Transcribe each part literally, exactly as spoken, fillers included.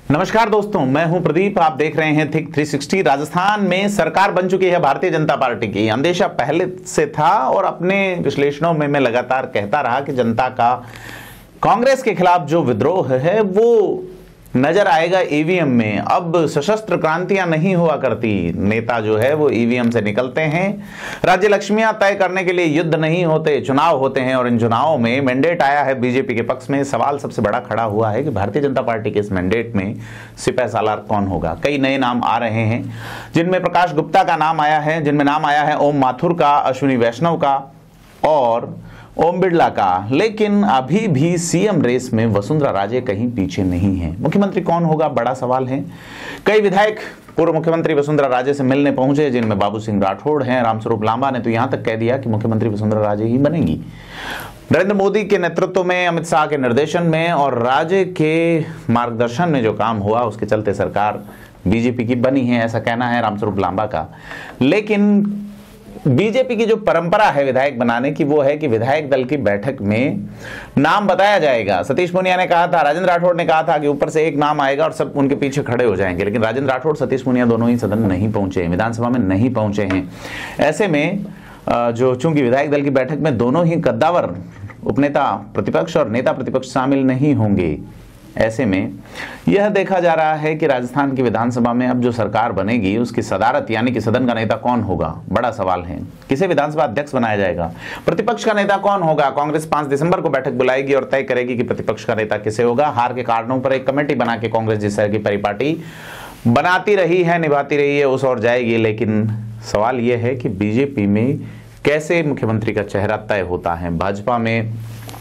नमस्कार दोस्तों, मैं हूं प्रदीप। आप देख रहे हैं थिंक थ्री सिक्सटी। राजस्थान में सरकार बन चुकी है भारतीय जनता पार्टी की। अंदेशा पहले से था और अपने विश्लेषणों में मैं लगातार कहता रहा कि जनता का कांग्रेस के खिलाफ जो विद्रोह है वो नजर आएगा ईवीएम में। अब सशस्त्र क्रांतियां नहीं हुआ करती, नेता जो है वो ईवीएम से निकलते हैं। राज्य लक्ष्मियां तय करने के लिए युद्ध नहीं होते, चुनाव होते हैं और इन चुनावों में मैंडेट आया है बीजेपी के पक्ष में। सवाल सबसे बड़ा खड़ा हुआ है कि भारतीय जनता पार्टी के इस मैंडेट में सिपह सालार कौन होगा। कई नए नाम आ रहे हैं, जिनमें प्रकाश गुप्ता का नाम आया है, जिनमें नाम आया है ओम माथुर का, अश्विनी वैष्णव का और ओम बिरला का। लेकिन अभी भी सीएम रेस में वसुंधरा राजे कहीं पीछे नहीं है। मुख्यमंत्री कौन होगा, बड़ा सवाल है। कई विधायक पूर्व मुख्यमंत्री वसुंधरा राजे से मिलने पहुंचे, जिनमें बाबू सिंह राठौड़ हैं। रामस्वरूप लांबा ने तो यहां तक कह दिया कि मुख्यमंत्री वसुंधरा राजे ही बनेंगी। नरेंद्र मोदी के नेतृत्व में, अमित शाह के निर्देशन में और राजे के मार्गदर्शन में जो काम हुआ, उसके चलते सरकार बीजेपी की बनी है, ऐसा कहना है रामस्वरूप लांबा का। लेकिन बीजेपी की जो परंपरा है विधायक बनाने की, वो है कि विधायक दल की बैठक में नाम बताया जाएगा। सतीश पूनिया ने कहा था, राजेंद्र राठौड़ ने कहा था कि ऊपर से एक नाम आएगा और सब उनके पीछे खड़े हो जाएंगे। लेकिन राजेंद्र राठौड़, सतीश पूनिया दोनों ही सदन नहीं पहुंचे, विधानसभा में नहीं पहुंचे हैं। ऐसे में जो चूंकि विधायक दल की बैठक में दोनों ही कद्दावर उपनेता प्रतिपक्ष और नेता प्रतिपक्ष शामिल नहीं होंगे, ऐसे में यह देखा जा रहा है कि राजस्थान की विधानसभा में अब जो सरकार बनेगी उसकी सदारत यानी कि सदन का नेता कौन होगा, बड़ा सवाल है। किसे विधानसभा अध्यक्ष बनाया जाएगा, प्रतिपक्ष का नेता कौन होगा। कांग्रेस पांच दिसंबर को बैठक बुलाएगी और तय करेगी कि प्रतिपक्ष का नेता किसे होगा। हार के कारणों पर एक कमेटी बना के कांग्रेस जिस तरह की परिपाटी बनाती रही है, निभाती रही है, उस ओर जाएगी। लेकिन सवाल यह है कि बीजेपी में कैसे मुख्यमंत्री का चेहरा तय होता है। भाजपा में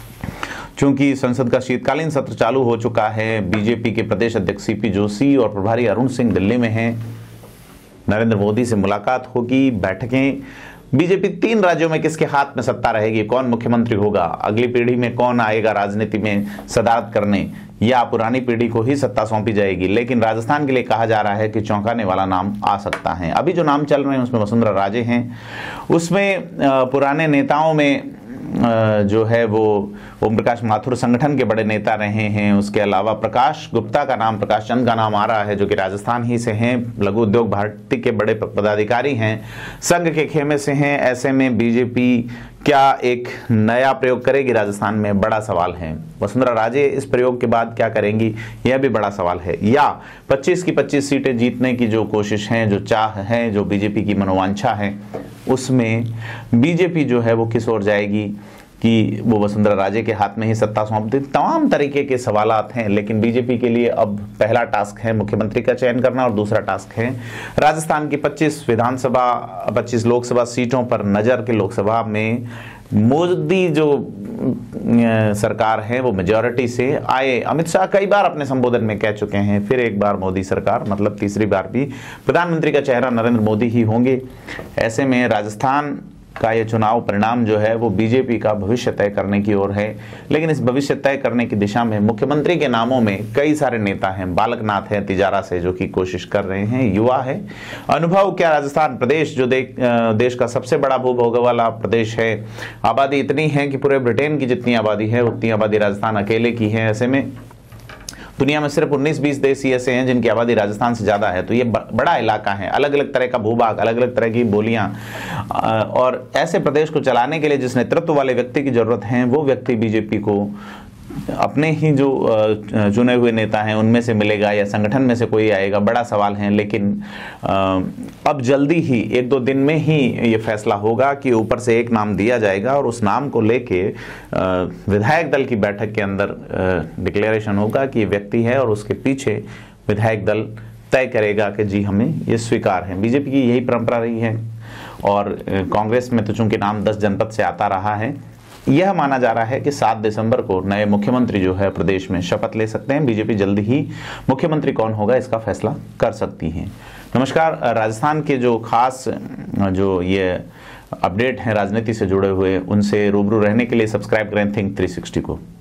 चूंकि संसद का शीतकालीन सत्र चालू हो चुका है, बीजेपी के प्रदेश अध्यक्ष सीपी जोशी और प्रभारी अरुण सिंह दिल्ली में हैं। नरेंद्र मोदी से मुलाकात होगी, बैठकें। बीजेपी तीन राज्यों में किसके हाथ में सत्ता रहेगी, कौन मुख्यमंत्री होगा, अगली पीढ़ी में कौन आएगा राजनीति में सदारत करने, या पुरानी पीढ़ी को ही सत्ता सौंपी जाएगी। लेकिन राजस्थान के लिए कहा जा रहा है कि चौंकाने वाला नाम आ सकता है। अभी जो नाम चल रहे हैं उसमें वसुंधरा राजे हैं, उसमें पुराने नेताओं में जो है वो ओम प्रकाश माथुर संगठन के बड़े नेता रहे हैं। उसके अलावा प्रकाश गुप्ता का नाम, प्रकाश चंद का नाम आ रहा है, जो कि राजस्थान ही से हैं, लघु उद्योग भारती के बड़े पदाधिकारी हैं, संघ के खेमे से हैं। ऐसे में बीजेपी क्या एक नया प्रयोग करेगी राजस्थान में, बड़ा सवाल है। वसुंधरा राजे इस प्रयोग के बाद क्या करेंगी, यह भी बड़ा सवाल है। या पच्चीस की पच्चीस सीटें जीतने की जो कोशिश है, जो चाह है, जो बीजेपी की मनोवांछा है, उसमें बीजेपी जो है वो किस ओर जाएगी कि वो वसुंधरा राजे के हाथ में ही सत्ता सौंप दे। तमाम तरीके के सवालात हैं। लेकिन बीजेपी के लिए अब पहला टास्क है मुख्यमंत्री का चयन करना और दूसरा टास्क है राजस्थान की पच्चीस विधानसभा पच्चीस लोकसभा सीटों पर नजर के लोकसभा में मोदी जो सरकार है वो मेजॉरिटी से आए। अमित शाह कई बार अपने संबोधन में कह चुके हैं, फिर एक बार मोदी सरकार, मतलब तीसरी बार भी प्रधानमंत्री का चेहरा नरेंद्र मोदी ही होंगे। ऐसे में राजस्थान का ये चुनाव परिणाम जो है वो बीजेपी का भविष्य तय करने की ओर है। लेकिन इस भविष्य तय करने की दिशा में मुख्यमंत्री के नामों में कई सारे नेता हैं। बालक नाथ है तिजारा से, जो कि कोशिश कर रहे हैं, युवा है, अनुभव। क्या राजस्थान प्रदेश जो दे, देश का सबसे बड़ा भूभोग वाला प्रदेश है, आबादी इतनी है कि पूरे ब्रिटेन की जितनी आबादी है उतनी आबादी राजस्थान अकेले की है। ऐसे में दुनिया में सिर्फ उन्नीस बीस देश ही ऐसे हैं जिनकी आबादी राजस्थान से ज़्यादा है। तो ये बड़ा इलाका है, अलग अलग तरह का भूभाग, अलग अलग तरह की बोलियां, और ऐसे प्रदेश को चलाने के लिए जिस नेतृत्व वाले व्यक्ति की जरूरत है, वो व्यक्ति बीजेपी को अपने ही जो चुने हुए नेता हैं उनमें से मिलेगा या संगठन में से कोई आएगा, बड़ा सवाल है। लेकिन अब जल्दी ही एक दो दिन में ही ये फैसला होगा कि ऊपर से एक नाम दिया जाएगा और उस नाम को लेके विधायक दल की बैठक के अंदर डिक्लेरेशन होगा कि ये व्यक्ति है और उसके पीछे विधायक दल तय करेगा कि जी हमें ये स्वीकार है। बीजेपी की यही परंपरा रही है और कांग्रेस में तो चूंकि नाम दस जनपद से आता रहा है, यह माना जा रहा है कि सात दिसंबर को नए मुख्यमंत्री जो है प्रदेश में शपथ ले सकते हैं। बीजेपी जल्दी ही मुख्यमंत्री कौन होगा इसका फैसला कर सकती है। नमस्कार, राजस्थान के जो खास जो ये अपडेट हैं राजनीति से जुड़े हुए, उनसे रूबरू रहने के लिए सब्सक्राइब करें थिंक थ्री सिक्सटी को।